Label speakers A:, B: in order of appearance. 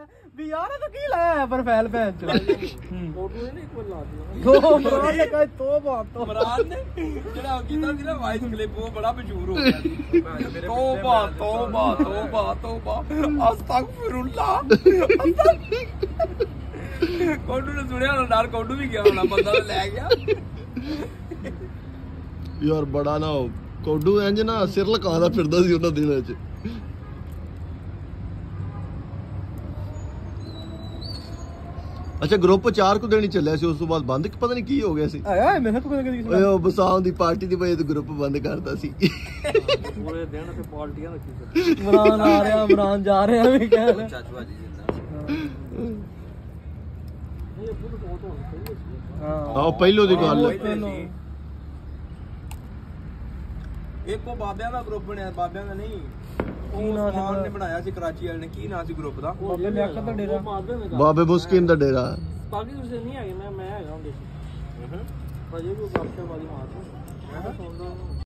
A: ਵੀ ਯਾਰ ਤੂੰ ਕੀ ਲਾਇਆ ਪ੍ਰੋਫਾਈਲ ਭੈਣ ਚ
B: ਫੋਟੋ ਨੇ ਇੱਕ ਵਾਰ ਲਾ ਦਿਆ
A: ਦੋ ਮਰਾਨ ਨੇ ਕਹੇ ਤੋਬਾ
C: ਮਰਾਨ ਨੇ ਜਿਹੜਾ ਕੀਤਾ ਸੀ ਨਾ ਵਾਇਸ ਕਲਿੱਪ ਉਹ ਬੜਾ ਮਸ਼ਹੂਰ ਹੋ ਗਿਆ ਸੀ ਤੋਬਾ ਤੋਬਾ ਤੋਬਾ ਤੋਬਾ ਅਸਤਗਫਿਰੁੱਲਾਹ ਕੋਡੂ ਨੇ ਸੁਣਿਆ ਨਾ ਨਾਲ ਕੋਡੂ ਵੀ ਗਿਆ ਹੋਣਾ ਬੰਦਾ ਲੈ ਗਿਆ
D: ਯਾਰ ਬੜਾ ਨਾ ਕੋਡੂ ਇੰਜ ਨਾ ਸਿਰ ਲਕਾਉਂਦਾ ਫਿਰਦਾ ਸੀ ਉਹਨਾਂ ਦਿਨਾਂ 'ਚ। ਅੱਛਾ ਗਰੁੱਪ 4 ਕੁ ਦਿਨ ਹੀ ਚੱਲਿਆ ਸੀ, ਉਸ ਤੋਂ ਬਾਅਦ ਬੰਦ ਪਤਾ ਨਹੀਂ ਕੀ ਹੋ ਗਿਆ ਸੀ।
A: ਆਇਆ ਮੈਂ ਤੂੰ ਕਦੇ
D: ਓਏ ਉਹ ਬਸਾਂ ਦੀ ਪਾਰਟੀ ਦੀ ਵਜ੍ਹਾ ਤੋਂ ਗਰੁੱਪ ਬੰਦ ਕਰਤਾ ਸੀ।
B: ਪੂਰੇ ਦਿਨ ਤੇ ਪਾਰਟੀਆਂ ਰੱਖੀ ਸੀ।
A: ਇਮਰਾਨ ਆ ਰਿਹਾ ਇਮਰਾਨ ਜਾ ਰਿਹਾ ਵੀ ਕਹਿ ਰਿਹਾ
C: ਚਾਚੂ ਭਾਜੀ ਜਿੰਦਾ
B: ਇਹ ਫੋਟੋ ਹੋਣੀ ਚਾਹੀਦੀ ਸੀ।
D: ਆਹ ਪਹਿਲੋਂ ਦੀ ਗੱਲ ਹੈ।
C: ਇੱਕ ਉਹ ਬਾਬਿਆਂ ਦਾ ਗਰੁੱਪ ਬਣਿਆ, ਬਾਬਿਆਂ ਦਾ ਨਹੀਂ, ਉਹ ਉਸਮਾਨ ਨੇ ਬਣਾਇਆ ਸੀ ਕਰਾਚੀ ਵਾਲੇ ਨੇ। ਕੀ ਨਾਂ ਸੀ ਗਰੁੱਪ ਦਾ?
A: ਬਾਬੇ ਲਿਆਕਤ ਦਾ ਡੇਰਾ,
D: ਬਾਬੇ ਮੁਸਕਿਨ ਦਾ ਡੇਰਾ।
B: ਬਾਕੀ ਤੁਸੀਂ ਨਹੀਂ ਹੈਗੇ, ਮੈਂ ਹੈਗਾ ਹੁੰਦੇ ਸੀ। ਭਾਜੀ ਵੀ ਬਾਬਸ਼ਾ ਵਾਲੀ ਮਾਰ